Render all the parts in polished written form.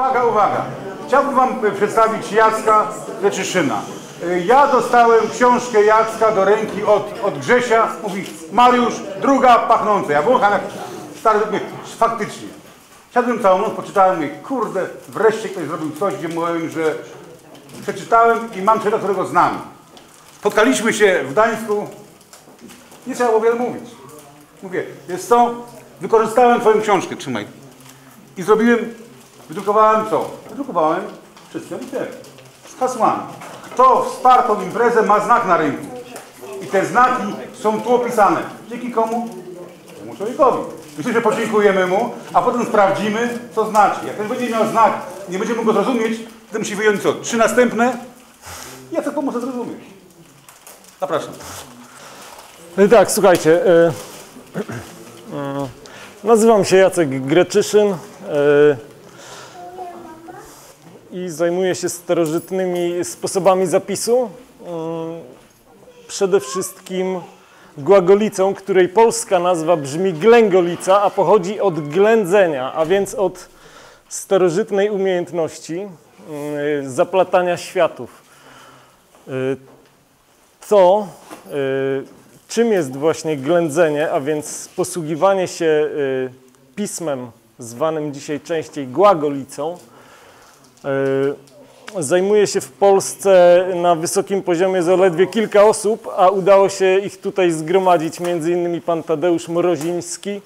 Uwaga, uwaga. Chciałbym wam przedstawić Jacka ze Czyszyna. Ja dostałem książkę Jacka do ręki od Grzesia. Mówi, Mariusz, druga pachnąca jabłka. Stary, faktycznie. Siadłem całą noc, poczytałem i kurde, wreszcie ktoś zrobił coś, gdzie mówiłem, że przeczytałem i mam człowieka, którego znam. Spotkaliśmy się w Gdańsku. Nie trzeba było wiele mówić. Mówię, jest co? Wykorzystałem twoją książkę, trzymaj. I wydrukowałem co? Wydrukowałem wszystkie litery. Z hasłami. Kto wsparł tą imprezę, ma znak na rynku. I te znaki są tu opisane. Dzięki komu? Temu człowiekowi. Myślę, że podziękujemy mu, a potem sprawdzimy, co znaczy. Jak ktoś będzie miał znak, nie będzie mógł go zrozumieć, to musi wyjąć co? 3 następne. Ja to pomogę zrozumieć. Zapraszam. Tak, słuchajcie. Nazywam się Jacek Greczyszyn i zajmuję się starożytnymi sposobami zapisu. Przede wszystkim głagolicą, której polska nazwa brzmi glęgolica, a pochodzi od ględzenia, a więc od starożytnej umiejętności zaplatania światów. Czym jest właśnie ględzenie, a więc posługiwanie się pismem zwanym dzisiaj częściej głagolicą, zajmuje się w Polsce na wysokim poziomie zaledwie kilka osób, a udało się ich tutaj zgromadzić, między innymi pan Tadeusz Mroziński.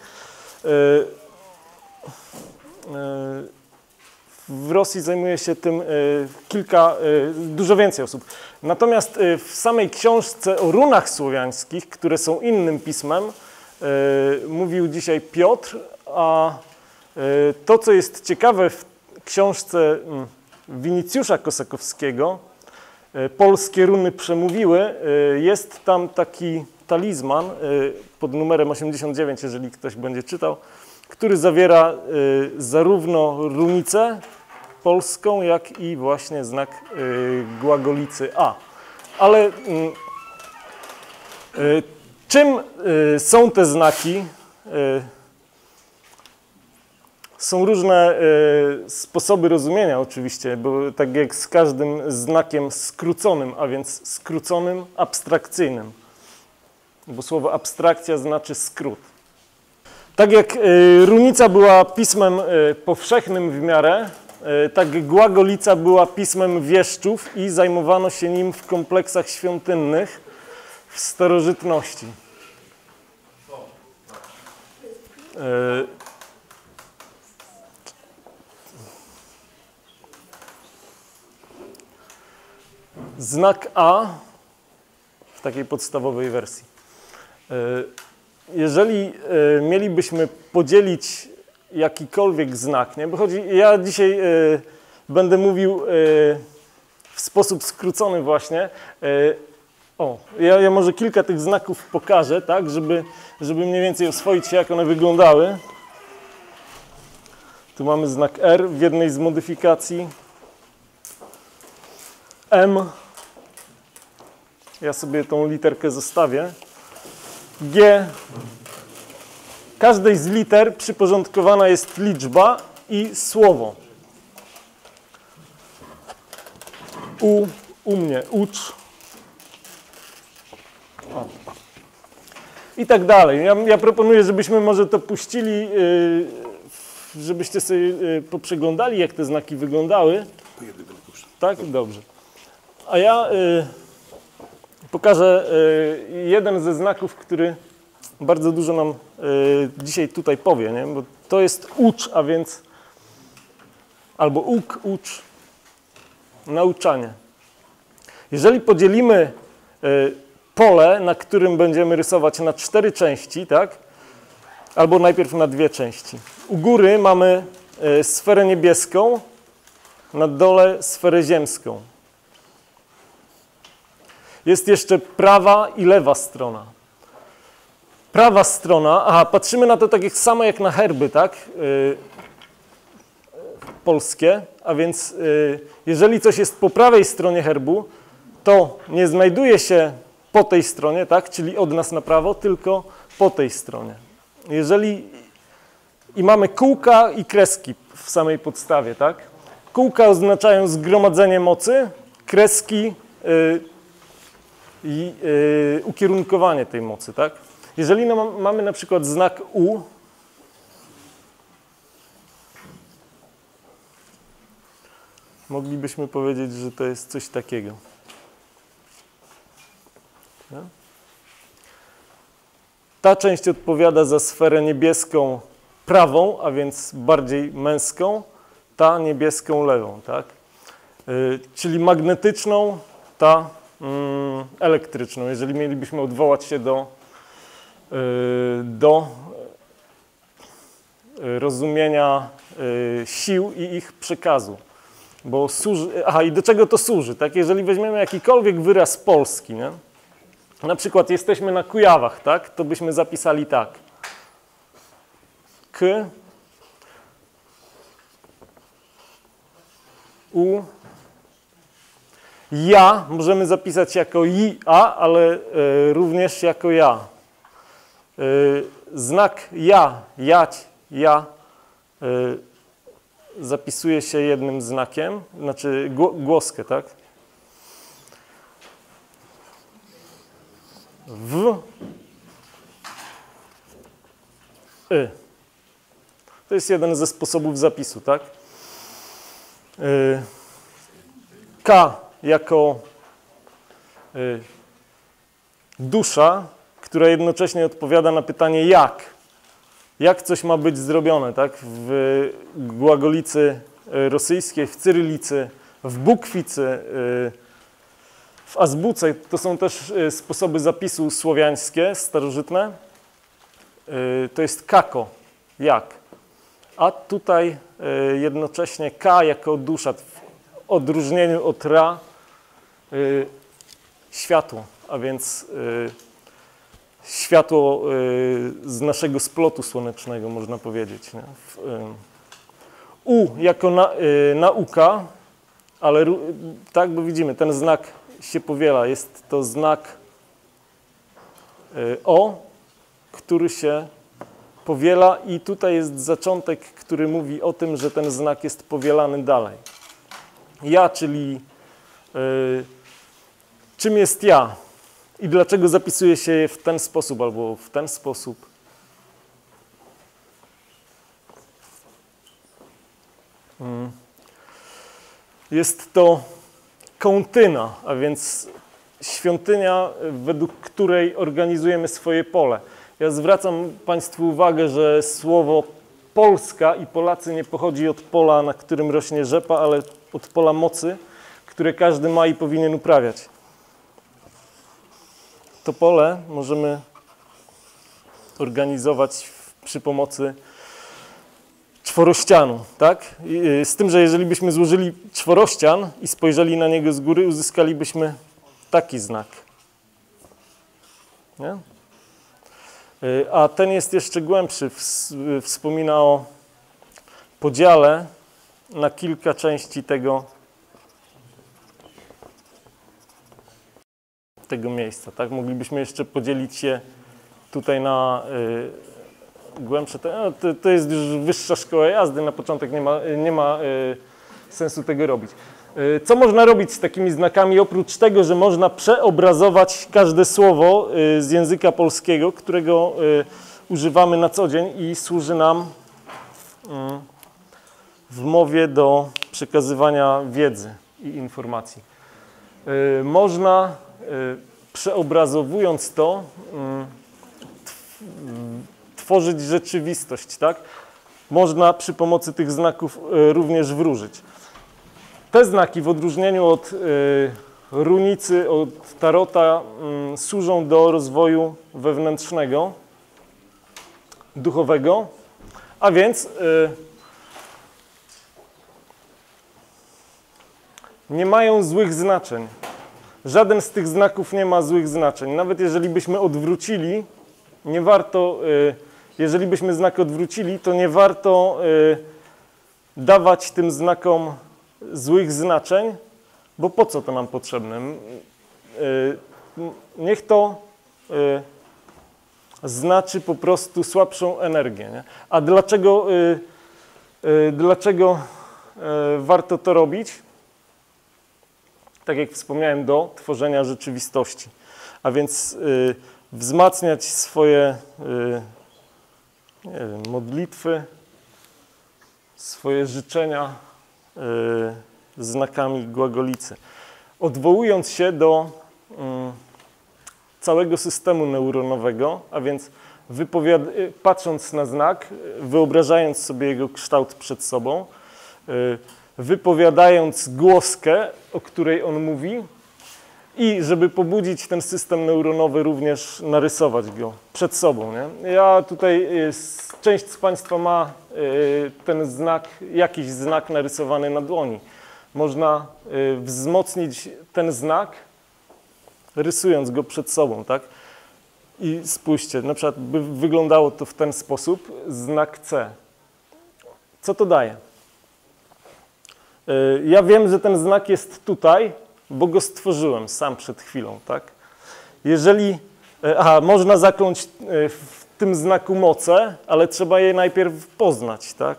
W Rosji zajmuje się tym dużo więcej osób. Natomiast w samej książce o runach słowiańskich, które są innym pismem, mówił dzisiaj Piotr, a to, co jest ciekawe w książce Winicjusza Kosakowskiego, Polskie runy przemówiły, jest tam taki talizman pod numerem 89, jeżeli ktoś będzie czytał, który zawiera zarówno runicę polską, jak i właśnie znak głagolicy A. Ale czym są te znaki? Są różne sposoby rozumienia oczywiście, bo tak jak z każdym znakiem skróconym, a więc skróconym, abstrakcyjnym. Bo słowo abstrakcja znaczy skrót. Tak jak runica była pismem powszechnym w miarę, tak głagolica była pismem wieszczów i zajmowano się nim w kompleksach świątynnych w starożytności. Znak A w takiej podstawowej wersji. Jeżeli mielibyśmy podzielić jakikolwiek znak, nie? Bo ja dzisiaj będę mówił w sposób skrócony właśnie. Ja może kilka tych znaków pokażę, tak, żeby mniej więcej oswoić się, jak one wyglądały. Tu mamy znak R w jednej z modyfikacji. M. Ja sobie tą literkę zostawię. G. Każdej z liter przyporządkowana jest liczba i słowo. U mnie ucz. O. I tak dalej. Ja proponuję, żebyśmy może to puścili, żebyście sobie poprzeglądali, jak te znaki wyglądały. Tak? Dobrze. A ja pokażę jeden ze znaków, który bardzo dużo nam dzisiaj tutaj powie, nie? Bo to jest ucz, a więc albo ucz, nauczanie. Jeżeli podzielimy pole, na którym będziemy rysować na 4 części, tak? Albo najpierw na 2 części. U góry mamy sferę niebieską, na dole sferę ziemską. Jest jeszcze prawa i lewa strona. Prawa strona, patrzymy na to tak samo jak na herby, tak? Polskie, a więc jeżeli coś jest po prawej stronie herbu, to nie znajduje się po tej stronie, tak? Czyli od nas na prawo, tylko po tej stronie. I mamy kółka i kreski w samej podstawie, tak? Kółka oznaczają zgromadzenie mocy, kreski i ukierunkowanie tej mocy, tak? Jeżeli mamy na przykład znak U, moglibyśmy powiedzieć, że to jest coś takiego. No? Ta część odpowiada za sferę niebieską prawą, a więc bardziej męską, ta niebieską lewą, tak? Czyli magnetyczną, ta elektryczną, jeżeli mielibyśmy odwołać się do rozumienia sił i ich przekazu. Bo i do czego to służy? Tak? Jeżeli weźmiemy jakikolwiek wyraz polski, nie? Na przykład jesteśmy na Kujawach, tak? To byśmy zapisali tak. K, U, ja możemy zapisać jako i-a, ale również jako ja. Znak ja, jać, ja zapisuje się jednym znakiem, znaczy głoskę, tak? W, to jest jeden ze sposobów zapisu, tak? K jako dusza, która jednocześnie odpowiada na pytanie jak coś ma być zrobione, tak? W głagolicy rosyjskiej, w cyrylicy, w bukwicy, w azbuce. To są też sposoby zapisu słowiańskie, starożytne. To jest kako, jak. A tutaj jednocześnie K jako dusza, w odróżnieniu od Ra, światło, a więc światło z naszego splotu słonecznego, można powiedzieć. Nie? U jako nauka, ale tak, bo widzimy, ten znak się powiela. Jest to znak O, który się powiela i tutaj jest zaczątek, który mówi o tym, że ten znak jest powielany dalej. Ja, czyli czym jest ja i dlaczego zapisuje się je w ten sposób albo w ten sposób. Jest to kątyna, a więc świątynia, według której organizujemy swoje pole. Ja zwracam Państwu uwagę, że słowo Polska i Polacy nie pochodzi od pola, na którym rośnie rzepa, ale od pola mocy, które każdy ma i powinien uprawiać. To pole możemy organizować przy pomocy czworościanu, tak? Z tym, że jeżeli byśmy złożyli czworościan i spojrzeli na niego z góry, uzyskalibyśmy taki znak. Nie? A ten jest jeszcze głębszy. Wspomina o podziale na kilka części tego miejsca. Tak? Moglibyśmy jeszcze podzielić się tutaj na głębsze. To jest już wyższa szkoła jazdy. Na początek nie ma sensu tego robić. Co można robić z takimi znakami, oprócz tego, że można przeobrazować każde słowo z języka polskiego, którego używamy na co dzień i służy nam w mowie do przekazywania wiedzy i informacji. Można, przeobrazowując to, tworzyć rzeczywistość, tak? Można przy pomocy tych znaków również wróżyć. Te znaki w odróżnieniu od runicy, od tarota służą do rozwoju wewnętrznego, duchowego, a więc nie mają złych znaczeń. Żaden z tych znaków nie ma złych znaczeń. Nawet jeżeli byśmy odwrócili, nie warto, jeżeli byśmy znak odwrócili, to nie warto dawać tym znakom złych znaczeń, bo po co to nam potrzebne? Niech to znaczy po prostu słabszą energię. Nie? A dlaczego warto to robić, tak jak wspomniałem, do tworzenia rzeczywistości. A więc wzmacniać swoje nie wiem, modlitwy, swoje życzenia znakami głagolicy. Odwołując się do całego systemu neuronowego, a więc patrząc na znak, wyobrażając sobie jego kształt przed sobą, wypowiadając głoskę, o której on mówi i żeby pobudzić ten system neuronowy, również narysować go przed sobą. Nie? Ja tutaj, część z Państwa ma ten znak, jakiś znak narysowany na dłoni. Można wzmocnić ten znak, rysując go przed sobą, tak? I spójrzcie, na przykład by wyglądało to w ten sposób, znak C. Co to daje? Ja wiem, że ten znak jest tutaj, bo go stworzyłem sam przed chwilą, tak? Jeżeli, można zakląć w tym znaku moce, ale trzeba je najpierw poznać, tak?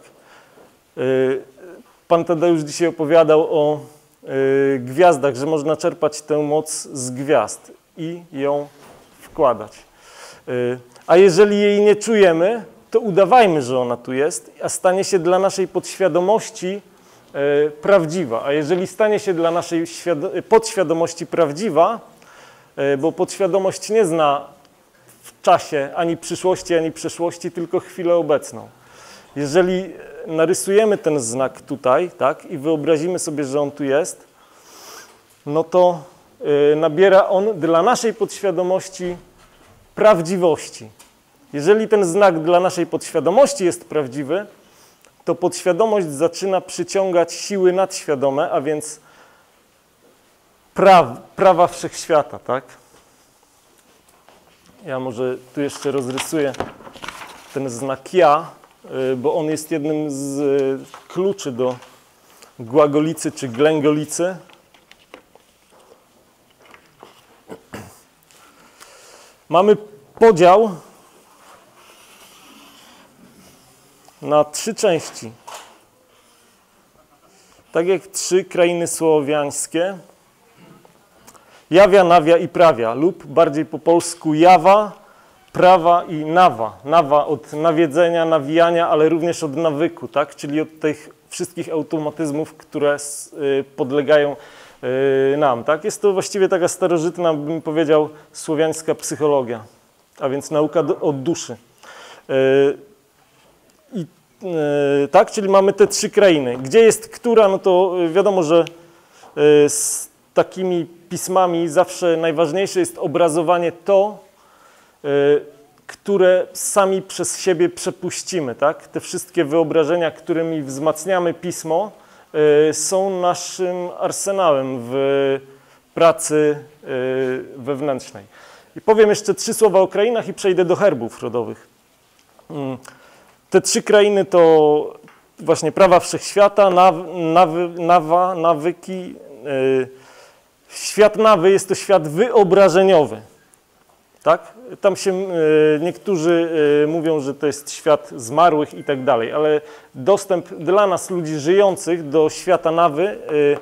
Pan Tadeusz dzisiaj opowiadał o gwiazdach, że można czerpać tę moc z gwiazd i ją wkładać. A jeżeli jej nie czujemy, to udawajmy, że ona tu jest, a stanie się dla naszej podświadomości prawdziwa. A jeżeli stanie się dla naszej podświadomości prawdziwa, bo podświadomość nie zna w czasie ani przyszłości, ani przeszłości, tylko chwilę obecną. Jeżeli narysujemy ten znak tutaj, tak, i wyobrazimy sobie, że on tu jest, no to nabiera on dla naszej podświadomości prawdziwości. Jeżeli ten znak dla naszej podświadomości jest prawdziwy, to podświadomość zaczyna przyciągać siły nadświadome, a więc prawa wszechświata, tak? Ja może tu jeszcze rozrysuję ten znak ja, bo on jest jednym z kluczy do głagolicy czy glęgolicy. Mamy podział na 3 części. Tak jak 3 krainy słowiańskie. Jawia, nawia i prawia, lub bardziej po polsku jawa, prawa i nawa. Nawa od nawiedzenia, nawijania, ale również od nawyku, tak? Czyli od tych wszystkich automatyzmów, które podlegają nam, tak? Jest to właściwie taka starożytna, bym powiedział, słowiańska psychologia, a więc nauka od duszy. Tak, czyli mamy te 3 krainy. Gdzie jest która, no to wiadomo, że z takimi pismami zawsze najważniejsze jest obrazowanie to, które sami przez siebie przepuścimy, tak? Te wszystkie wyobrażenia, którymi wzmacniamy pismo, są naszym arsenałem w pracy wewnętrznej. I powiem jeszcze 3 słowa o krainach i przejdę do herbów rodowych. Te 3 krainy to właśnie prawa wszechświata, nawyki. Świat nawy jest to świat wyobrażeniowy. Tak? Tam się niektórzy mówią, że to jest świat zmarłych i tak dalej, ale dostęp dla nas, ludzi żyjących, do świata nawy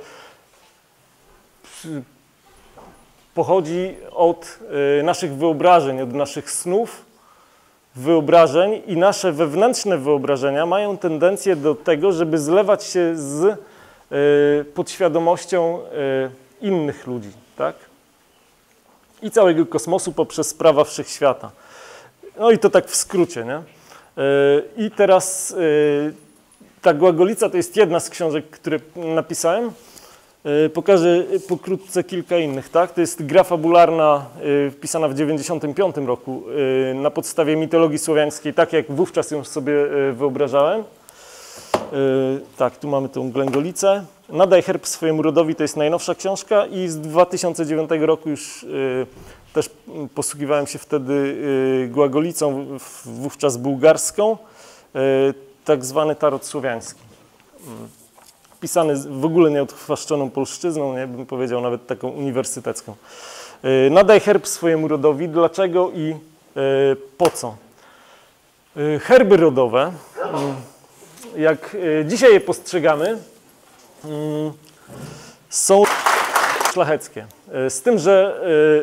pochodzi od naszych wyobrażeń, od naszych snów, wyobrażeń i nasze wewnętrzne wyobrażenia mają tendencję do tego, żeby zlewać się z podświadomością innych ludzi, tak? I całego kosmosu poprzez prawa wszechświata. No i to tak w skrócie, nie? I teraz ta głagolica to jest jedna z książek, które napisałem. Pokażę pokrótce kilka innych, tak? To jest gra fabularna wpisana w 1995 roku na podstawie mitologii słowiańskiej, tak jak wówczas ją sobie wyobrażałem. Tak, tu mamy tą glęgolicę. Nadaj herb swojemu rodowi, to jest najnowsza książka i z 2009 roku już też posługiwałem się wtedy głagolicą, wówczas bułgarską, tak zwany tarot słowiański. Pisany w ogóle nieodchwaszczoną polszczyzną, nie bym powiedział nawet taką uniwersytecką. Nadaj herb swojemu rodowi, dlaczego i po co? Herby rodowe, jak dzisiaj je postrzegamy, są szlacheckie. Z tym, że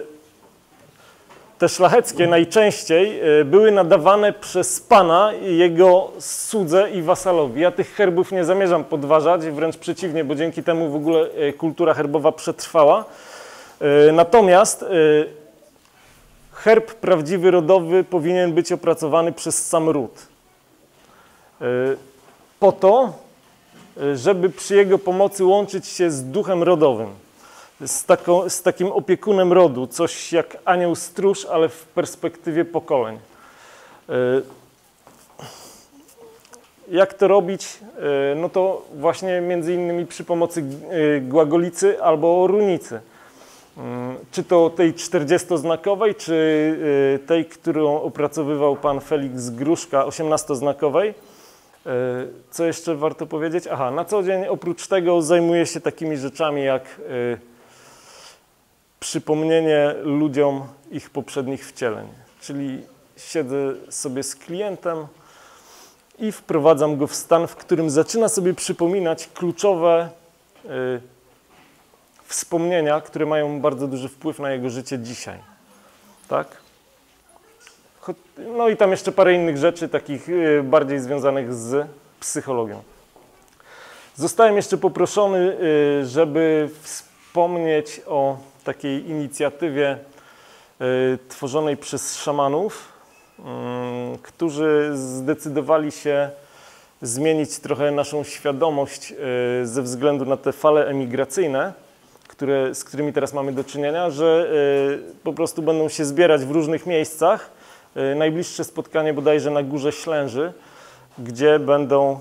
te szlacheckie najczęściej były nadawane przez pana i jego słudze i wasalowi. Ja tych herbów nie zamierzam podważać, wręcz przeciwnie, bo dzięki temu w ogóle kultura herbowa przetrwała. Natomiast herb prawdziwy, rodowy powinien być opracowany przez sam ród. Po to, żeby przy jego pomocy łączyć się z duchem rodowym, z takim opiekunem rodu, coś jak anioł stróż, ale w perspektywie pokoleń. Jak to robić? No to właśnie między innymi przy pomocy głagolicy albo runicy. Czy to tej 40-znakowej, czy tej, którą opracowywał pan Felix Gruszka, 18-znakowej. Co jeszcze warto powiedzieć? Aha, na co dzień oprócz tego zajmuję się takimi rzeczami jak przypomnienie ludziom ich poprzednich wcieleń. Czyli siedzę sobie z klientem i wprowadzam go w stan, w którym zaczyna sobie przypominać kluczowe wspomnienia, które mają bardzo duży wpływ na jego życie dzisiaj. Tak? No i tam jeszcze parę innych rzeczy, takich bardziej związanych z psychologią. Zostałem jeszcze poproszony, żeby wspomnieć o takiej inicjatywie tworzonej przez szamanów, którzy zdecydowali się zmienić trochę naszą świadomość ze względu na te fale emigracyjne, z którymi teraz mamy do czynienia, że po prostu będą się zbierać w różnych miejscach. Najbliższe spotkanie bodajże na Górze Ślęży, gdzie będą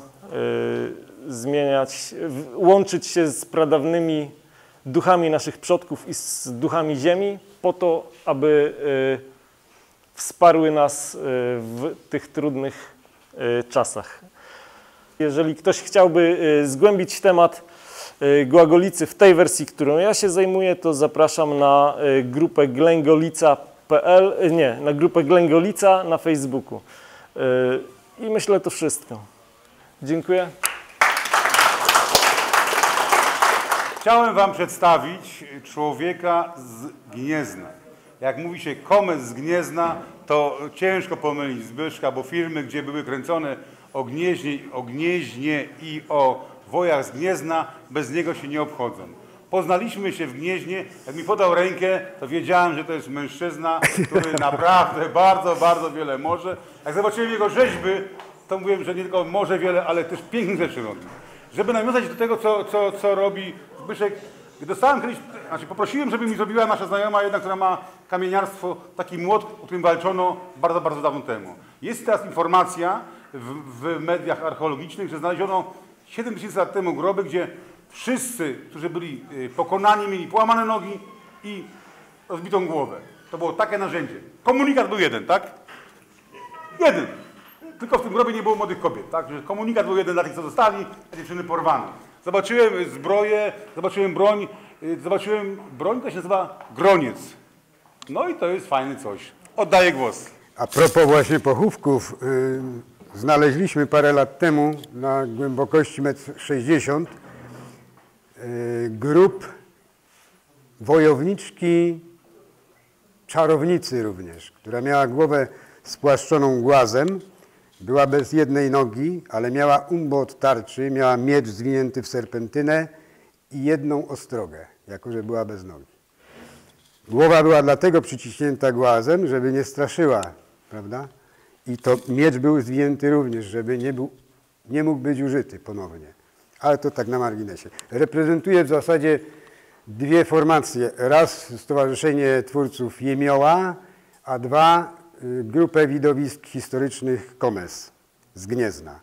łączyć się z pradawnymi duchami naszych przodków i z duchami ziemi po to, aby wsparły nas w tych trudnych czasach. Jeżeli ktoś chciałby zgłębić temat głagolicy w tej wersji, którą ja się zajmuję, to zapraszam na grupę glęgolica.pl, na grupę Glęgolica na Facebooku. I myślę, to wszystko. Dziękuję. Chciałem wam przedstawić człowieka z Gniezna. Jak mówi się komes z Gniezna, to ciężko pomylić Zbyszka, bo filmy, gdzie były kręcone o Gnieźnie i o wojach z Gniezna, bez niego się nie obchodzą. Poznaliśmy się w Gnieźnie, jak mi podał rękę, to wiedziałem, że to jest mężczyzna, który naprawdę bardzo, bardzo wiele może. Jak zobaczyłem jego rzeźby, to mówiłem, że nie tylko może wiele, ale też pięknych rzeczy robi. Żeby nawiązać do tego, co robi Zbyszek, dostałem kiedyś, poprosiłem, żeby mi zrobiła nasza znajoma jedna, która ma kamieniarstwo, taki młot, o którym walczono bardzo, bardzo dawno temu. Jest teraz informacja w mediach archeologicznych, że znaleziono 7000 lat temu groby, gdzie wszyscy, którzy byli pokonani, mieli połamane nogi i rozbitą głowę. To było takie narzędzie. Komunikat był jeden, tak? Jeden. Tylko w tym grobie nie było młodych kobiet, tak? Że komunikat był jeden dla tych, co zostali, a dziewczyny porwane. Zobaczyłem zbroję, zobaczyłem broń, to się nazywa groniec. No i to jest fajne coś. Oddaję głos. A propos właśnie pochówków, znaleźliśmy parę lat temu na głębokości 1,60 m grób wojowniczki, czarownicy również, która miała głowę spłaszczoną głazem, była bez jednej nogi, ale miała umbo od tarczy, miała miecz zwinięty w serpentynę i jedną ostrogę, jako że była bez nogi. Głowa była dlatego przyciśnięta głazem, żeby nie straszyła, prawda? I to miecz był zwinięty również, żeby nie mógł być użyty ponownie. Ale to tak na marginesie. Reprezentuje w zasadzie dwie formacje. Raz Stowarzyszenie Twórców Jemioła, a dwa grupę widowisk historycznych KOMES z Gniezna.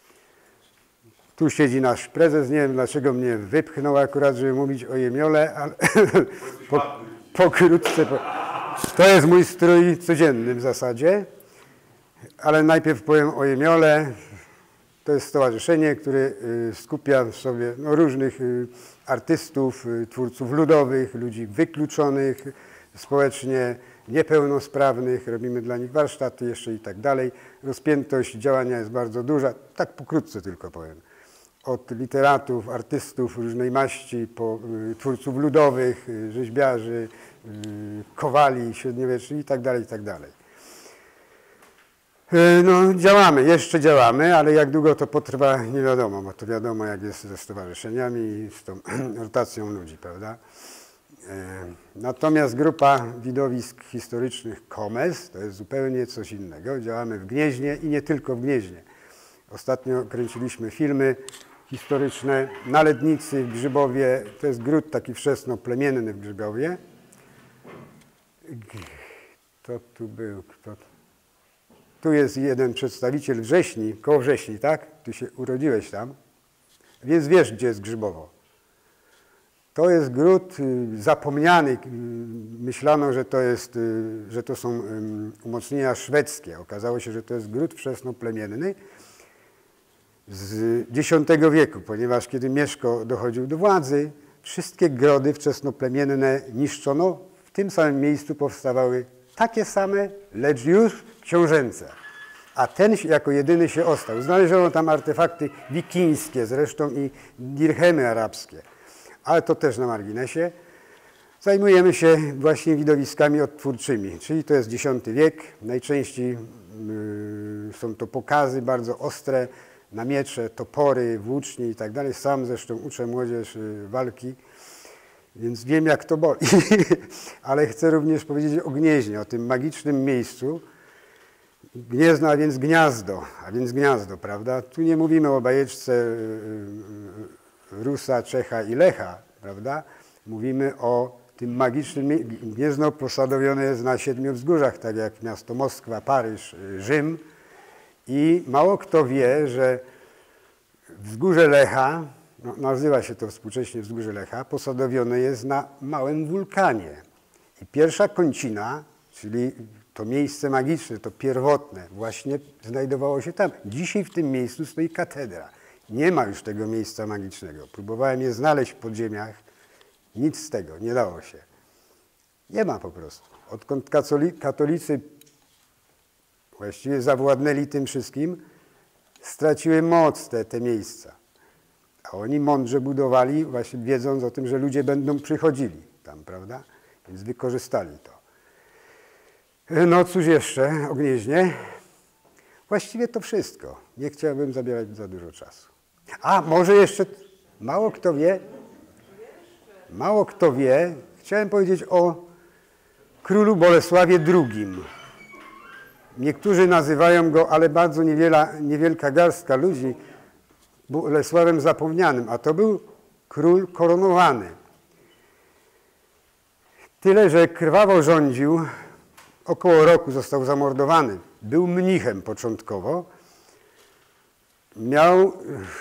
Tu siedzi nasz prezes, nie wiem dlaczego mnie wypchnął akurat, żeby mówić o Jemiole, ale pokrótce. To jest mój strój codzienny w zasadzie, ale najpierw powiem o Jemiole. To jest stowarzyszenie, które skupia w sobie różnych artystów, twórców ludowych, ludzi wykluczonych społecznie, niepełnosprawnych. Robimy dla nich warsztaty jeszcze i tak dalej. Rozpiętość działania jest bardzo duża. Tak pokrótce tylko powiem. od literatów, artystów różnej maści, po twórców ludowych, rzeźbiarzy, kowali średniowieczni i tak dalej, i tak dalej. No, działamy, jeszcze działamy, ale jak długo to potrwa, nie wiadomo, bo to wiadomo, jak jest ze stowarzyszeniami i z tą rotacją ludzi, prawda? Natomiast grupa widowisk historycznych KOMES to jest zupełnie coś innego. Działamy w Gnieźnie i nie tylko w Gnieźnie. Ostatnio kręciliśmy filmy historyczne na Lednicy, w Grzybowie. To jest gród taki wczesnoplemienny w Grzybowie. Kto tu był? Tu jest jeden przedstawiciel Wrześni, koło Wrześni, tak? Ty się urodziłeś tam, więc wiesz, gdzie jest Grzybowo. To jest gród zapomniany. Myślano, że to są umocnienia szwedzkie. Okazało się, że to jest gród wczesnoplemienny z X wieku, ponieważ kiedy Mieszko dochodził do władzy, wszystkie grody wczesnoplemienne niszczono. W tym samym miejscu powstawały takie same, lecz już książęce. A ten jako jedyny się ostał. Znaleziono tam artefakty wikińskie, zresztą i dirhemy arabskie. Ale to też na marginesie. Zajmujemy się właśnie widowiskami odtwórczymi, czyli to jest X wiek. Najczęściej są to pokazy bardzo ostre na miecze, topory, włócznie i tak dalej. Sam zresztą uczę młodzież walki, więc wiem, jak to boli. Ale chcę również powiedzieć o Gnieźnie, o tym magicznym miejscu. Gniezno, a więc gniazdo, prawda? Tu nie mówimy o bajeczce Rusa, Czecha i Lecha, prawda? Mówimy o tym magicznym Gniezno posadowione jest na 7 wzgórzach, tak jak miasto Moskwa, Paryż, Rzym. I mało kto wie, że wzgórze Lecha, no, nazywa się to współcześnie wzgórze Lecha, posadowione jest na małym wulkanie. I pierwsza kącina, czyli to miejsce magiczne, to pierwotne, właśnie znajdowało się tam. Dzisiaj w tym miejscu stoi katedra. Nie ma już tego miejsca magicznego. Próbowałem je znaleźć w podziemiach. Nic z tego, nie dało się. Nie ma po prostu. Odkąd katolicy właściwie zawładnęli tym wszystkim, straciły moc te miejsca. A oni mądrze budowali, właśnie wiedząc o tym, że ludzie będą przychodzili tam, prawda? Więc wykorzystali to. No cóż jeszcze o Gnieźnie? Właściwie to wszystko. Nie chciałbym zabierać za dużo czasu. A może jeszcze, mało kto wie, chciałem powiedzieć o królu Bolesławie II. Niektórzy nazywają go, ale bardzo niewielka garstka ludzi, Bolesławem Zapomnianym, a to był król koronowany. Tyle, że krwawo rządził, około roku został zamordowany. Był mnichem początkowo. Miał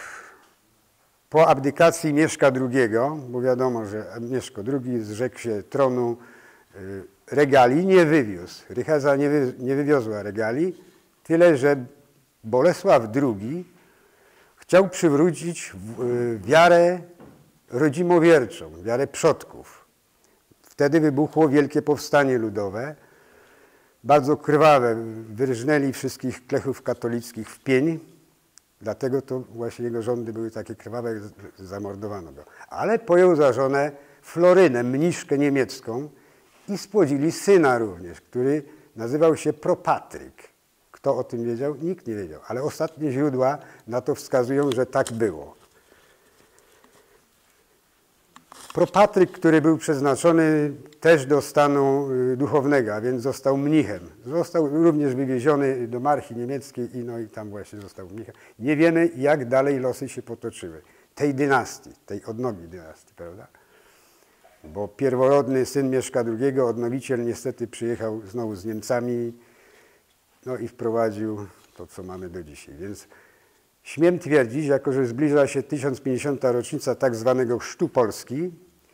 po abdykacji Mieszka II, bo wiadomo, że Mieszko II zrzekł się tronu, regalii nie wywiózł. Rycheza nie wywiozła regalii, tyle że Bolesław II chciał przywrócić wiarę rodzimowierczą, wiarę przodków. Wtedy wybuchło wielkie powstanie ludowe, bardzo krwawe. Wyrżnęli wszystkich klechów katolickich w pień, dlatego to właśnie jego rządy były takie krwawe, zamordowano go. Ale pojął za żonę Florynę, mniszkę niemiecką, i spłodzili syna również, który nazywał się Propatryk. Kto o tym wiedział? Nikt nie wiedział, ale ostatnie źródła na to wskazują, że tak było. Propatryk, który był przeznaczony też do stanu duchownego, a więc został mnichem. Został również wywieziony do marchi niemieckiej i tam właśnie został mnichem. Nie wiemy, jak dalej losy się potoczyły. Tej dynastii, tej odnogi dynastii, prawda? Bo pierworodny syn Mieszka II, odnowiciel, niestety przyjechał znowu z Niemcami, no i wprowadził to, co mamy do dzisiaj. Więc śmiem twierdzić, jako że zbliża się 1050. rocznica tak zwanego chrztu Polski,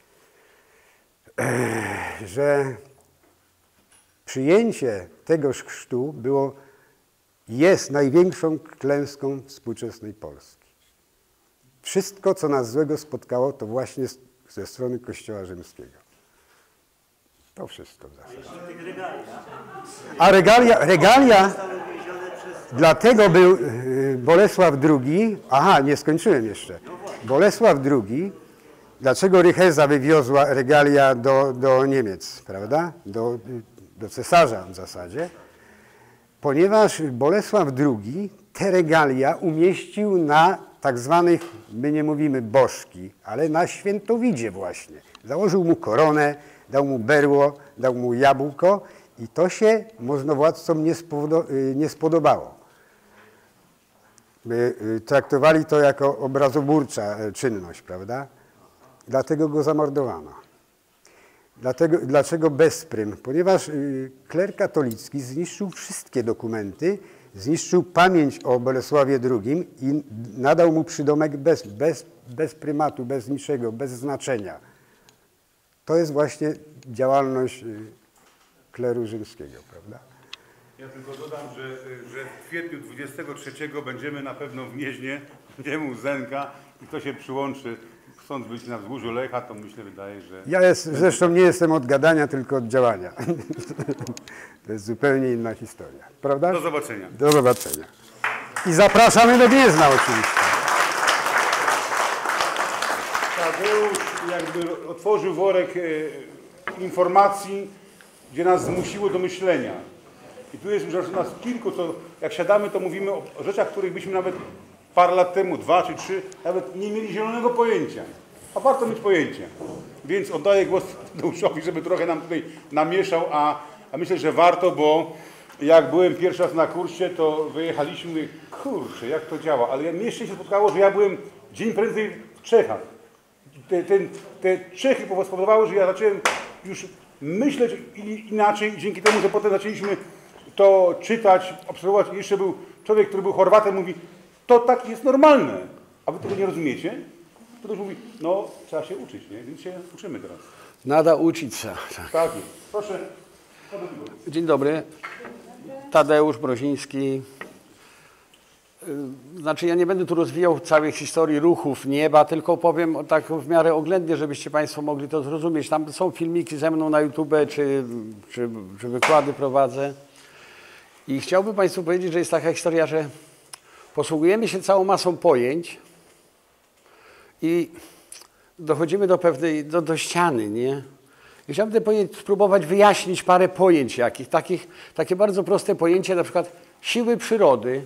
że przyjęcie tegoż chrztu jest największą klęską współczesnej Polski. Wszystko, co nas złego spotkało, to właśnie ze strony Kościoła Rzymskiego. To wszystko w zasadzie. A regalia... Zostały wywiezione przez Dlatego był Bolesław II, aha, nie skończyłem jeszcze. Bolesław II, dlaczego Rycheza wywiozła regalia do Niemiec, prawda? Do cesarza w zasadzie. Ponieważ Bolesław II te regalia umieścił na tak zwanych, my nie mówimy bożki, ale na świętowidzie właśnie. Założył mu koronę, dał mu berło, dał mu jabłko i to się możnowładcom nie spodobało. Traktowali to jako obrazoburcza czynność, prawda? Dlatego go zamordowano. Dlaczego bezprym? Ponieważ kler katolicki zniszczył wszystkie dokumenty, zniszczył pamięć o Bolesławie II i nadał mu przydomek bez prymatu, bez niczego, bez znaczenia. To jest właśnie działalność kleru rzymskiego, prawda? Ja tylko dodam, że w kwietniu 23 będziemy na pewno w Gnieźnie, będziemy u Zenka i kto się przyłączy, chcąc być na wzgórzu Lecha, to myślę, wydaje, że... Ja zresztą nie jestem od gadania, tylko od działania. To jest zupełnie inna historia, prawda? Do zobaczenia. Do zobaczenia. I zapraszamy do Gniezna oczywiście. Tadeusz jakby otworzył worek informacji, gdzie nas zmusiło do myślenia. I tu jest już nas kilku, co jak siadamy, to mówimy o rzeczach, których byśmy nawet parę lat temu, 2 czy 3, nawet nie mieli zielonego pojęcia. A warto mieć pojęcie. Więc oddaję głos Tadeuszowi, żeby trochę nam tutaj namieszał, a myślę, że warto, bo jak byłem pierwszy raz na kursie, to wyjechaliśmy, kurczę, jak to działa. Ale mnie jeszcze się spotkało, że ja byłem dzień prędzej w Czechach. Te Czechy spowodowały, że ja zacząłem już myśleć inaczej, dzięki temu, że potem zaczęliśmy to czytać, obserwować. Jeszcze był człowiek, który był Chorwatem, mówi, to tak jest normalne, a wy tego nie rozumiecie? To też mówi, no trzeba się uczyć, nie? Więc się uczymy teraz. Nada uczyć się. Tak jest. Proszę. Dzień dobry. Tadeusz Mroziński. Znaczy ja nie będę tu rozwijał całej historii ruchów nieba, tylko powiem tak w miarę oględnie, żebyście Państwo mogli to zrozumieć. Tam są filmiki ze mną na YouTube, czy wykłady prowadzę. I chciałbym Państwu powiedzieć, że jest taka historia, że posługujemy się całą masą pojęć i dochodzimy do pewnej, do ściany, nie? I chciałbym spróbować wyjaśnić parę pojęć jakich, takie bardzo proste pojęcie, na przykład siły przyrody.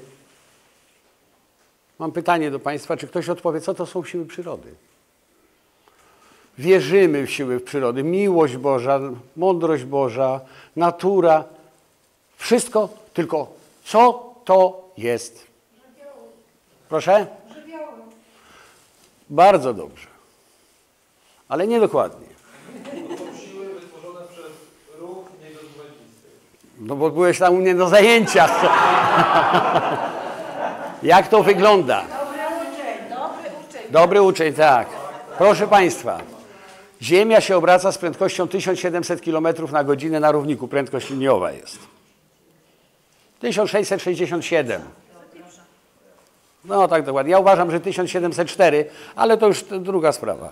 Mam pytanie do Państwa, czy ktoś odpowie, co to są siły przyrody? Wierzymy w siły przyrody, miłość Boża, mądrość Boża, natura, wszystko, tylko co to jest? Proszę? Bardzo dobrze, ale nie dokładnie. To są siły wytworzone przez ruch niebezwładnisty. No bo byłeś tam u mnie na zajęciach. Jak to wygląda? Dobry uczeń, tak. Proszę Państwa, Ziemia się obraca z prędkością 1700 km na godzinę na równiku, prędkość liniowa jest. 1667. No tak dokładnie. Ja uważam, że 1704, ale to już druga sprawa.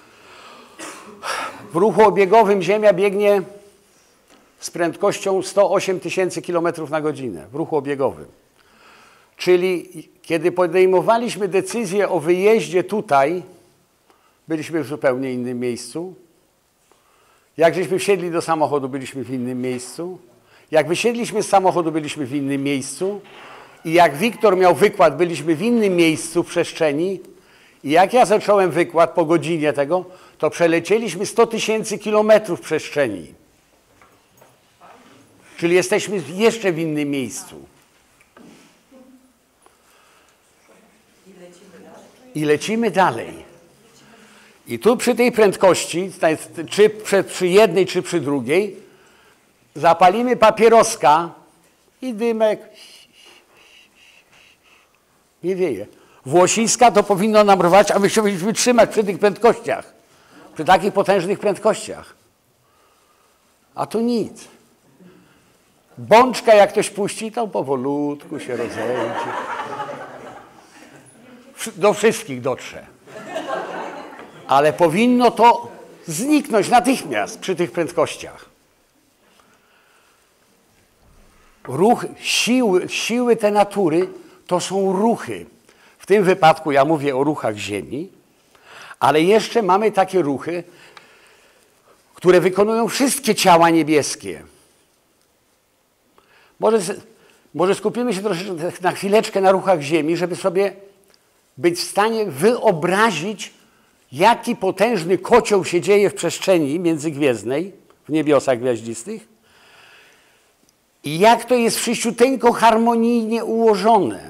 W ruchu obiegowym Ziemia biegnie z prędkością 108 tysięcy km na godzinę. W ruchu obiegowym. Czyli kiedy podejmowaliśmy decyzję o wyjeździe tutaj, byliśmy w zupełnie innym miejscu. Jak żeśmy wsiedli do samochodu, byliśmy w innym miejscu. Jak wysiedliśmy z samochodu, byliśmy w innym miejscu. I jak Wiktor miał wykład, byliśmy w innym miejscu w przestrzeni. I jak ja zacząłem wykład po godzinie tego, to przelecieliśmy 100 tysięcy kilometrów przestrzeni. Czyli jesteśmy jeszcze w innym miejscu. I lecimy dalej. I tu przy tej prędkości, czy przy jednej, czy przy drugiej, zapalimy papieroska i dymek nie wieje. Włosiska to powinno nam rwać, aby się wytrzymać przy tych prędkościach. Przy takich potężnych prędkościach. A tu nic. Bączka jak ktoś puści, to powolutku się rozejdzie. Do wszystkich dotrze. Ale powinno to zniknąć natychmiast przy tych prędkościach. Ruch, siły te natury to są ruchy. W tym wypadku ja mówię o ruchach Ziemi, ale jeszcze mamy takie ruchy, które wykonują wszystkie ciała niebieskie. Może skupimy się troszeczkę na chwileczkę na ruchach Ziemi, żeby sobie być w stanie wyobrazić, jaki potężny kocioł się dzieje w przestrzeni międzygwiezdnej, w niebiosach gwiaździstych i jak to jest wszyściuteńko harmonijnie ułożone.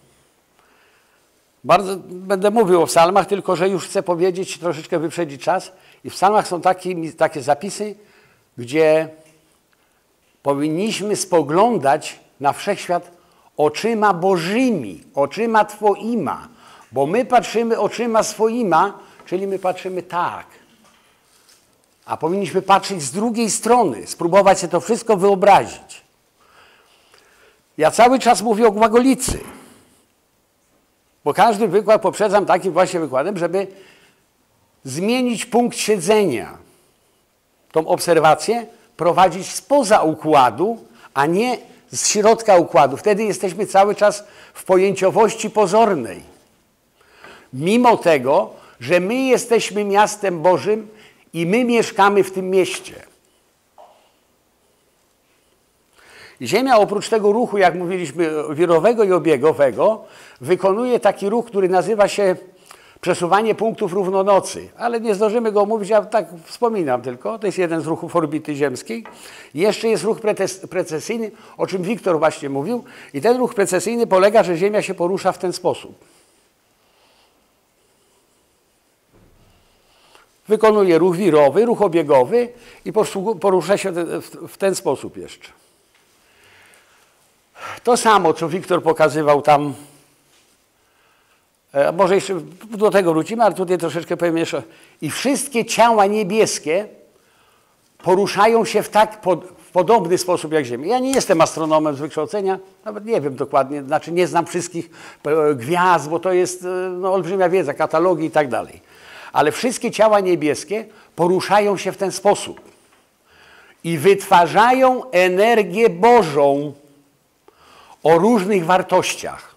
Bardzo będę mówił o psalmach, tylko że już chcę powiedzieć, troszeczkę wyprzedzić czas. I w psalmach są takie zapisy, gdzie powinniśmy spoglądać na wszechświat oczyma Bożymi, oczyma Twoima, bo my patrzymy oczyma swoima, czyli my patrzymy tak. A powinniśmy patrzeć z drugiej strony, spróbować sobie to wszystko wyobrazić. Ja cały czas mówię o Głagolicy, bo każdy wykład poprzedzam takim właśnie wykładem, żeby zmienić punkt siedzenia. Tą obserwację prowadzić spoza układu, a nie z środka układu. Wtedy jesteśmy cały czas w pojęciowości pozornej. Mimo tego, że my jesteśmy miastem Bożym i my mieszkamy w tym mieście. Ziemia oprócz tego ruchu, jak mówiliśmy, wirowego i obiegowego, wykonuje taki ruch, który nazywa się przesuwanie punktów równonocy. Ale nie zdążymy go omówić, ja tak wspominam tylko. To jest jeden z ruchów orbity ziemskiej. Jeszcze jest ruch precesyjny, o czym Wiktor właśnie mówił. I ten ruch precesyjny polega, że Ziemia się porusza w ten sposób. Wykonuje ruch wirowy, ruch obiegowy i porusza się w ten sposób jeszcze. To samo, co Wiktor pokazywał tam, może jeszcze do tego wrócimy, ale tutaj troszeczkę powiem jeszcze. I wszystkie ciała niebieskie poruszają się w podobny sposób jak Ziemia. Ja nie jestem astronomem z wykształcenia, nawet nie wiem dokładnie, znaczy nie znam wszystkich gwiazd, bo to jest olbrzymia wiedza, katalogi i tak dalej. Ale wszystkie ciała niebieskie poruszają się w ten sposób i wytwarzają energię Bożą o różnych wartościach.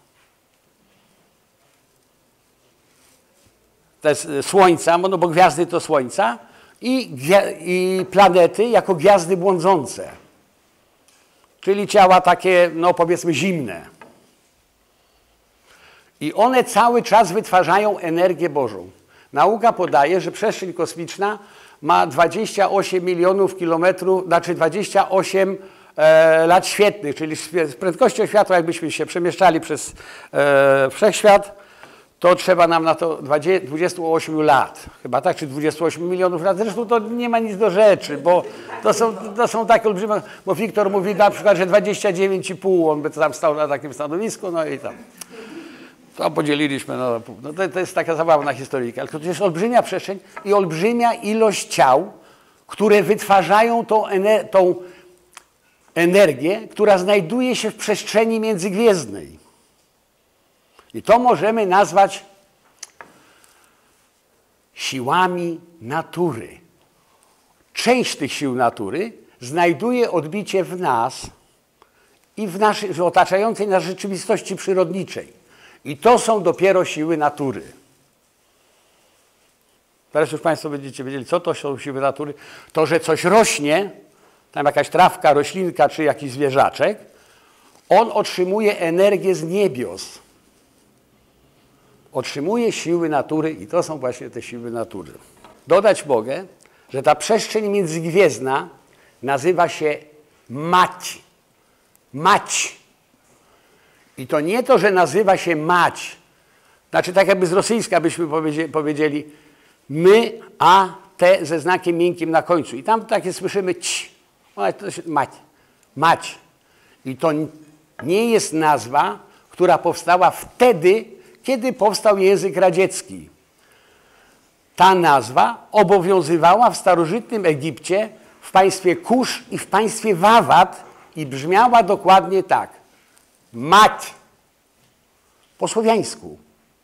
To jest Słońca, no bo gwiazdy to Słońca i planety jako gwiazdy błądzące. Czyli ciała takie, no powiedzmy, zimne. I one cały czas wytwarzają energię Bożą. Nauka podaje, że przestrzeń kosmiczna ma 28 milionów kilometrów, znaczy 28 lat świetlnych, czyli z prędkością światła, jakbyśmy się przemieszczali przez wszechświat, to trzeba nam na to 28 lat, chyba tak, czy 28 milionów lat. Zresztą to nie ma nic do rzeczy, bo to są takie olbrzymie, bo Wiktor mówi na przykład, że 29,5, on by tam stał na takim stanowisku, no i tam. To podzieliliśmy, to jest taka zabawna historyjka, ale to jest olbrzymia przestrzeń i olbrzymia ilość ciał, które wytwarzają tą energię, która znajduje się w przestrzeni międzygwiezdnej. I to możemy nazwać siłami natury. Część tych sił natury znajduje odbicie w nas i w otaczającej nas rzeczywistości przyrodniczej. I to są dopiero siły natury. Teraz już Państwo będziecie wiedzieli, co to są siły natury. To, że coś rośnie, tam jakaś trawka, roślinka czy jakiś zwierzaczek, on otrzymuje energię z niebios. Otrzymuje siły natury i to są właśnie te siły natury. Dodać mogę, że ta przestrzeń międzygwiezdna nazywa się Mać. Mać. I to nie to, że nazywa się Mać. Znaczy tak jakby z rosyjska byśmy powiedzieli my, a, te ze znakiem miękkim na końcu. I tam takie słyszymy ć. To się Mać. Mać. I to nie jest nazwa, która powstała wtedy, kiedy powstał język radziecki. Ta nazwa obowiązywała w starożytnym Egipcie, w państwie Kusz i w państwie Wawat i brzmiała dokładnie tak. Mać. Po słowiańsku.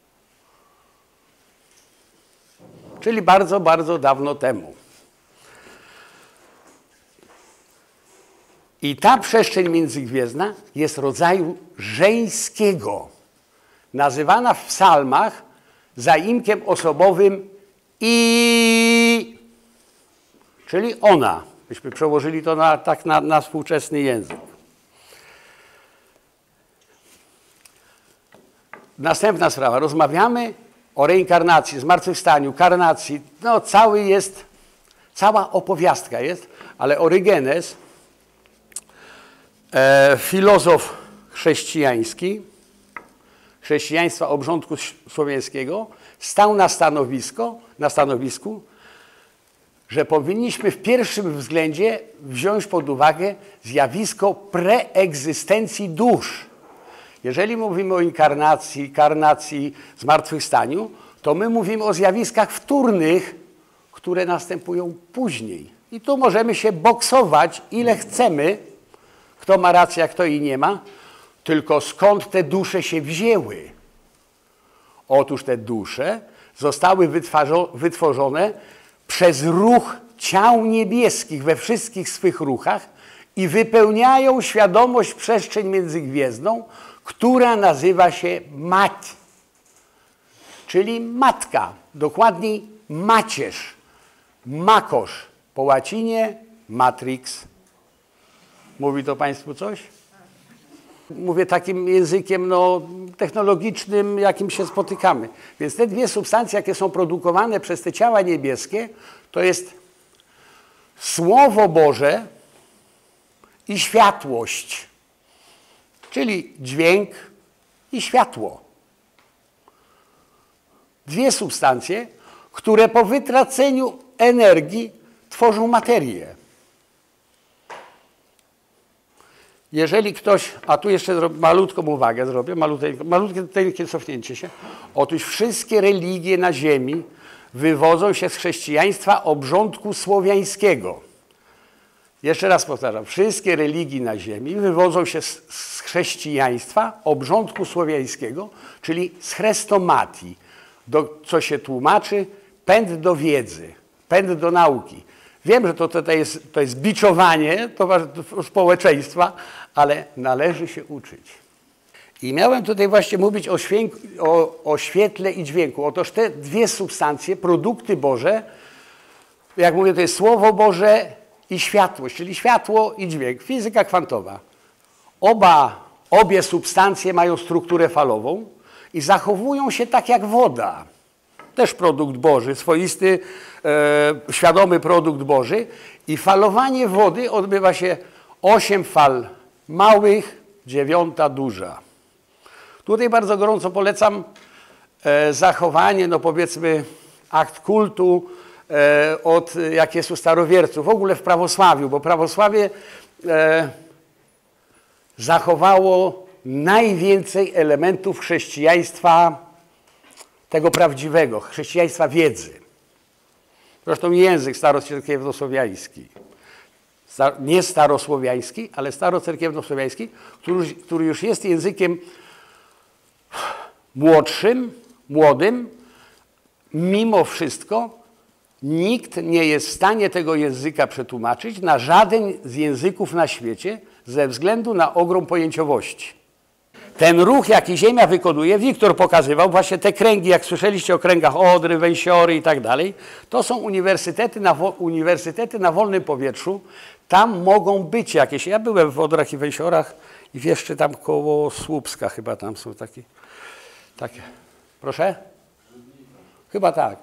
Czyli bardzo, bardzo dawno temu. I ta przestrzeń międzygwiezdna jest rodzaju żeńskiego, nazywana w psalmach zaimkiem osobowym i, czyli ona. Byśmy przełożyli to na współczesny język. Następna sprawa. Rozmawiamy o reinkarnacji, zmartwychwstaniu, karnacji. No cała opowiastka jest, ale Orygenes, filozof chrześcijański, chrześcijaństwa obrządku słowiańskiego, stał na stanowisku, że powinniśmy w pierwszym względzie wziąć pod uwagę zjawisko preegzystencji dusz. Jeżeli mówimy o inkarnacji, karnacji, zmartwychwstaniu, to my mówimy o zjawiskach wtórnych, które następują później. I tu możemy się boksować ile chcemy, kto ma rację, a kto jej nie ma, tylko skąd te dusze się wzięły? Otóż te dusze zostały wytworzone przez ruch ciał niebieskich we wszystkich swych ruchach i wypełniają świadomość przestrzeń międzygwiezdną, która nazywa się mać, czyli matka, dokładniej macierz, makosz, po łacinie matrix. Mówi to Państwu coś? Mówię takim językiem technologicznym, jakim się spotykamy. Więc te dwie substancje, jakie są produkowane przez te ciała niebieskie, to jest Słowo Boże i światłość, czyli dźwięk i światło. Dwie substancje, które po wytraceniu energii tworzą materię. Jeżeli ktoś, a tu jeszcze malutką uwagę zrobię, malutkie cofnięcie się. Otóż wszystkie religie na ziemi wywodzą się z chrześcijaństwa obrządku słowiańskiego. Jeszcze raz powtarzam, wszystkie religii na ziemi wywodzą się z chrześcijaństwa obrządku słowiańskiego, czyli z chrestomatii, co się tłumaczy pęd do wiedzy, pęd do nauki. Wiem, że to jest biczowanie społeczeństwa, ale należy się uczyć. I miałem tutaj właśnie mówić o świetle i dźwięku. Otóż te dwie substancje, produkty Boże, jak mówię, to jest Słowo Boże i światłość, czyli światło i dźwięk. Fizyka kwantowa. Obie substancje mają strukturę falową i zachowują się tak jak woda. Też produkt Boży, swoisty, świadomy produkt Boży. I falowanie wody odbywa się 8 fal małych, 9 duża. Tutaj bardzo gorąco polecam zachowanie, powiedzmy, akt kultu, jak jest u starowierców, w ogóle w prawosławiu, bo prawosławie zachowało najwięcej elementów chrześcijaństwa tego prawdziwego, chrześcijaństwa wiedzy. Zresztą język starocerkiewnosłowiański, nie starosłowiański, ale starocerkiewnosłowiański, który już jest językiem młodym, mimo wszystko nikt nie jest w stanie tego języka przetłumaczyć na żaden z języków na świecie ze względu na ogrom pojęciowości. Ten ruch, jaki Ziemia wykonuje, Wiktor pokazywał, właśnie te kręgi, jak słyszeliście o kręgach Odry, Węsiory i tak dalej, to są uniwersytety na wolnym powietrzu. Tam mogą być jakieś, ja byłem w Odrach i Węsiorach i jeszcze tam koło Słupska chyba tam są takie. Proszę? Chyba tak.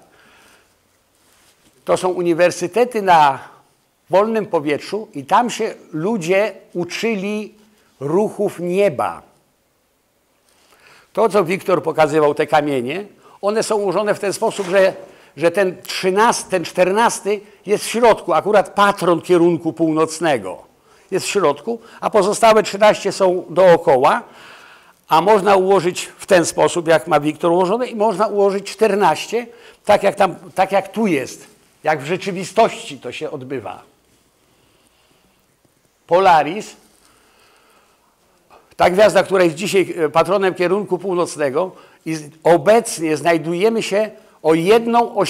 To są uniwersytety na wolnym powietrzu i tam się ludzie uczyli ruchów nieba. To, co Wiktor pokazywał, te kamienie, one są ułożone w ten sposób, że ten 14 jest w środku, akurat patron kierunku północnego jest w środku, a pozostałe 13 są dookoła, a można ułożyć w ten sposób, jak ma Wiktor ułożone, i można ułożyć 14, tak jak tu jest, jak w rzeczywistości to się odbywa. Polaris, ta gwiazda, która jest dzisiaj patronem kierunku północnego, i obecnie znajdujemy się o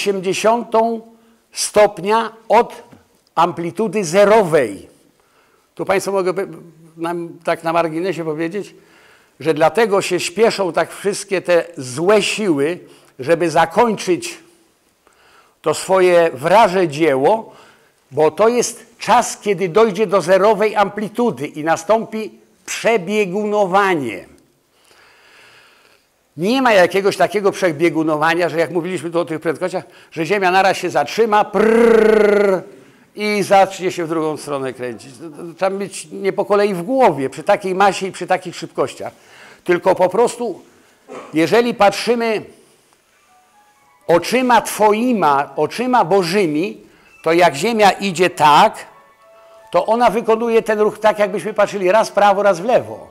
1/80 stopnia od amplitudy zerowej. Tu Państwo mogę tak na marginesie powiedzieć, że dlatego się śpieszą tak wszystkie te złe siły, żeby zakończyć to swoje wraże dzieło, bo to jest czas, kiedy dojdzie do zerowej amplitudy i nastąpi przebiegunowanie. Nie ma jakiegoś takiego przebiegunowania, że jak mówiliśmy tu o tych prędkościach, że Ziemia naraz się zatrzyma i zacznie się w drugą stronę kręcić. Trzeba mieć nie po kolei w głowie przy takiej masie i przy takich szybkościach. Tylko po prostu, jeżeli patrzymy oczyma Twoima, oczyma Bożymi, to jak Ziemia idzie tak, to ona wykonuje ten ruch tak, jakbyśmy patrzyli raz w prawo, raz w lewo.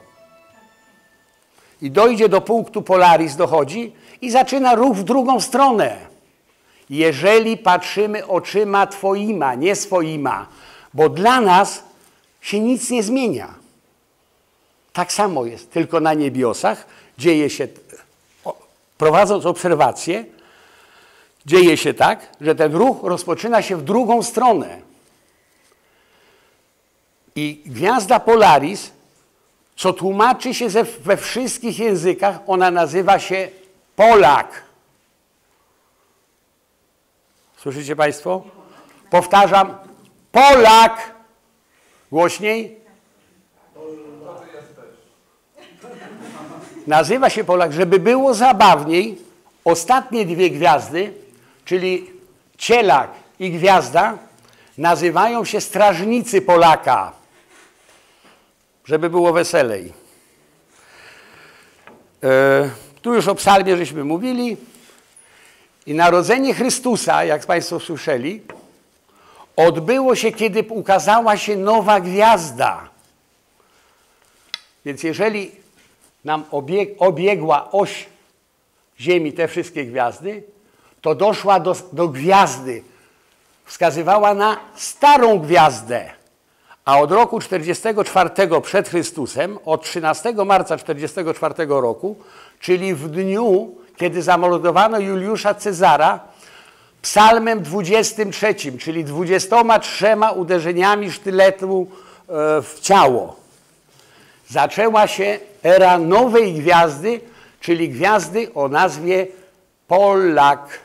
I dojdzie do punktu Polaris, dochodzi i zaczyna ruch w drugą stronę. Jeżeli patrzymy oczyma Twoima, nie swoima, bo dla nas się nic nie zmienia. Tak samo jest, tylko na niebiosach dzieje się, prowadząc obserwacje, dzieje się tak, że ten ruch rozpoczyna się w drugą stronę. I gwiazda Polaris, co tłumaczy się we wszystkich językach, ona nazywa się Polak. Słyszycie Państwo? Powtarzam, Polak. Głośniej. Nazywa się Polak, żeby było zabawniej. Ostatnie dwie gwiazdy, czyli Cielak i Gwiazda, nazywają się strażnicy Polaka. Żeby było weselej. Tu już o psalmie żeśmy mówili. I narodzenie Chrystusa, jak Państwo słyszeli, odbyło się, kiedy ukazała się nowa gwiazda. Więc jeżeli nam obiegła oś Ziemi te wszystkie gwiazdy, to doszła do gwiazdy. Wskazywała na starą gwiazdę. A od roku 44 przed Chrystusem, od 13 marca 44 roku, czyli w dniu, kiedy zamordowano Juliusza Cezara, psalmem 23, czyli 23 uderzeniami sztyletu w ciało, zaczęła się era nowej gwiazdy, czyli gwiazdy o nazwie Polak.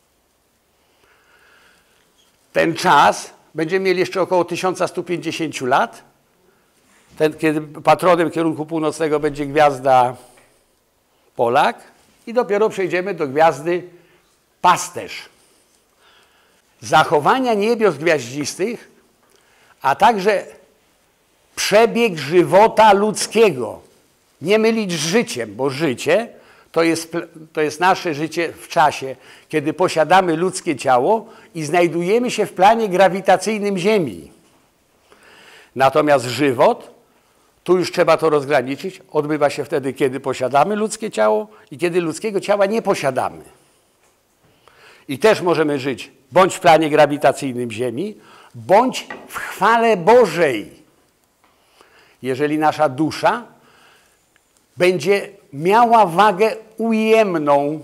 Ten czas będziemy mieli jeszcze około 1150 lat, kiedy patronem kierunku północnego będzie gwiazda Polak i dopiero przejdziemy do gwiazdy Pasterz. Zachowania niebios gwiaździstych, a także przebieg żywota ludzkiego. Nie mylić z życiem, bo życie to jest nasze życie w czasie, kiedy posiadamy ludzkie ciało i znajdujemy się w planie grawitacyjnym Ziemi. Natomiast żywot, tu już trzeba to rozgraniczyć, odbywa się wtedy, kiedy posiadamy ludzkie ciało i kiedy ludzkiego ciała nie posiadamy. I też możemy żyć bądź w planie grawitacyjnym Ziemi, bądź w chwale Bożej. Jeżeli nasza dusza będzie miała wagę ujemną,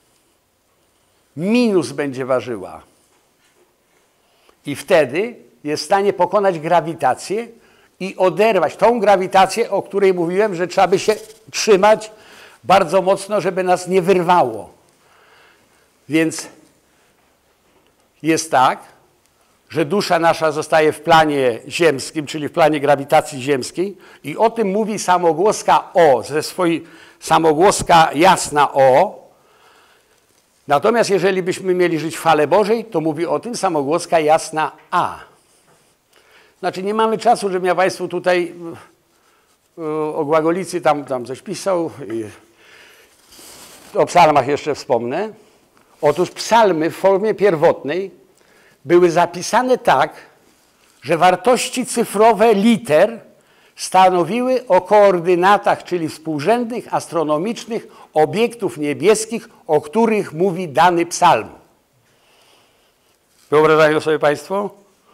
minus będzie ważyła. I wtedy jest w stanie pokonać grawitację i oderwać tą grawitację, o której mówiłem, że trzeba by się trzymać bardzo mocno, żeby nas nie wyrwało. Więc jest tak, że dusza nasza zostaje w planie ziemskim, czyli w planie grawitacji ziemskiej i o tym mówi samogłoska O, ze swojej samogłoska jasna O. Natomiast jeżeli byśmy mieli żyć w chwale Bożej, to mówi o tym samogłoska jasna A. Znaczy nie mamy czasu, żebym ja Państwu tutaj o Głagolicy tam coś pisał. O psalmach jeszcze wspomnę. Otóż psalmy w formie pierwotnej były zapisane tak, że wartości cyfrowe liter stanowiły o koordynatach, czyli współrzędnych, astronomicznych obiektów niebieskich, o których mówi dany psalm. Wyobrażają sobie Państwo?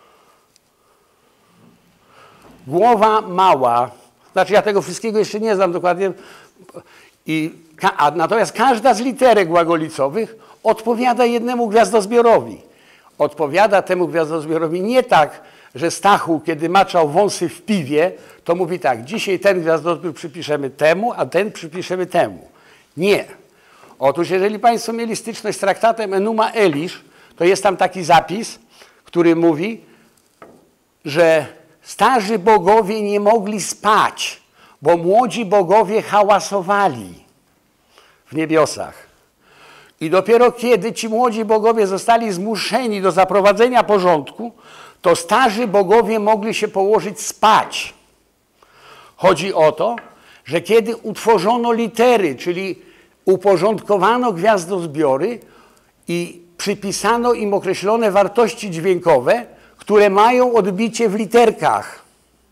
Głowa mała, znaczy ja tego wszystkiego jeszcze nie znam dokładnie, natomiast każda z literek głagolicowych odpowiada jednemu gwiazdozbiorowi. Odpowiada temu gwiazdozbiorowi nie tak, że Stachu, kiedy maczał wąsy w piwie, to mówi tak, dzisiaj ten gwiazdozbiór przypiszemy temu, a ten przypiszemy temu. Nie. Otóż jeżeli Państwo mieli styczność z traktatem Enuma Elish, to jest tam taki zapis, który mówi, że starzy bogowie nie mogli spać, bo młodzi bogowie hałasowali w niebiosach. I dopiero kiedy ci młodzi bogowie zostali zmuszeni do zaprowadzenia porządku, to starzy bogowie mogli się położyć spać. Chodzi o to, że kiedy utworzono litery, czyli uporządkowano gwiazdozbiory i przypisano im określone wartości dźwiękowe, które mają odbicie w literkach.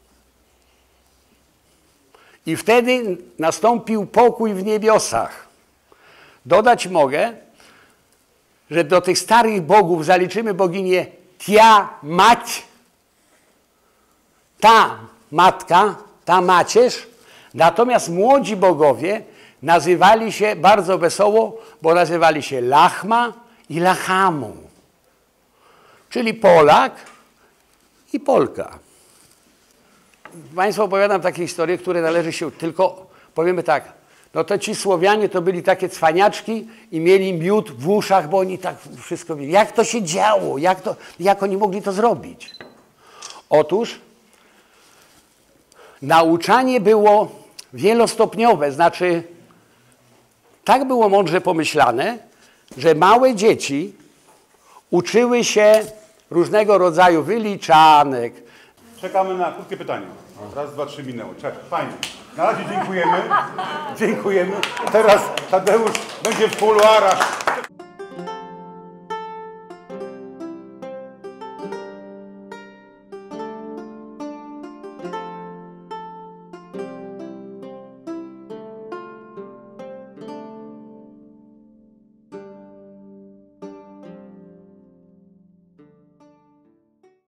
I wtedy nastąpił pokój w niebiosach. Dodać mogę, że do tych starych bogów zaliczymy boginię Tiamat, ta matka, ta macierz, natomiast młodzi bogowie nazywali się bardzo wesoło, bo nazywali się Lachma i Lachamu, czyli Polak i Polka. Państwu opowiadam takie historie, które należy się, tylko powiemy tak, no to ci Słowianie to byli takie cwaniaczki i mieli miód w uszach, bo oni tak wszystko wiedzieli. Jak to się działo? Jak oni mogli to zrobić? Otóż nauczanie było wielostopniowe, znaczy tak było mądrze pomyślane, że małe dzieci uczyły się różnego rodzaju wyliczanek. Czekamy na krótkie pytanie. Raz, dwa, trzy minęło. Czekaj, fajnie. Na razie dziękujemy. Dziękujemy. Teraz Tadeusz będzie w kuluarach